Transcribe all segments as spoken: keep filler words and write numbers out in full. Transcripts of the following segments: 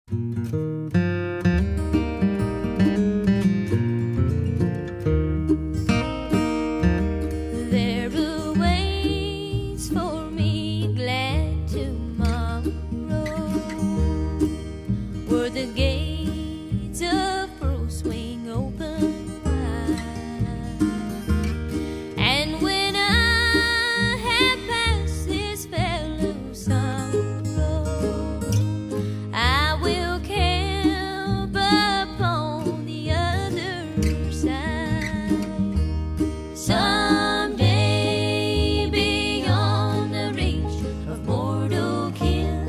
There awaits for me glad tomorrow, where the gates of pearl swing open wide. And when I have passed this fellow sorrow, I will camp upon the other side. Someday beyond the reach of mortal ken,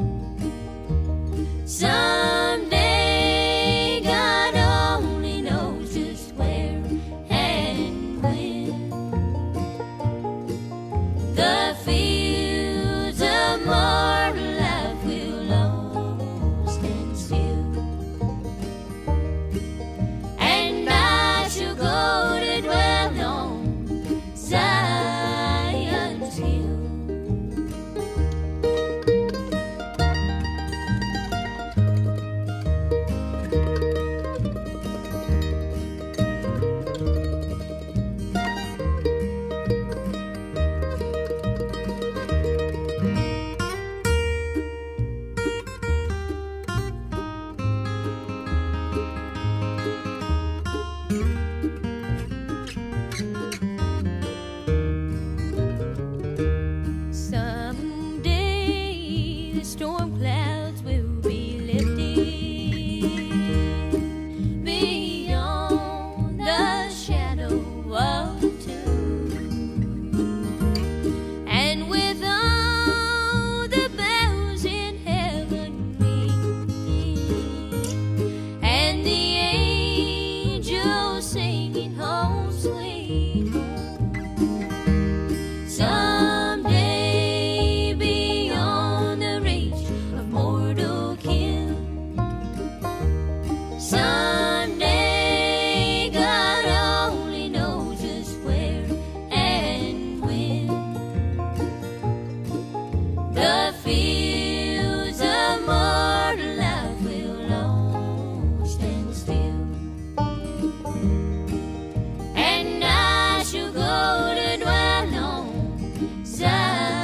someday God only knows just where and when, the fields of mortal life will all stand still, and I shall go to dwell on Zion's hill. Someday the storm clouds will be lifted beyond the shadow of doom, and with all the bells in heaven ringing, and the angels singing home sweet home, someday beyond the reach of mortal ken, someday God only knows just where and when, the fields of mortal life will all stand still, and I shall go to dwell on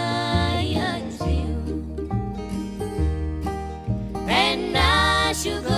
Zion's hill, and I shall go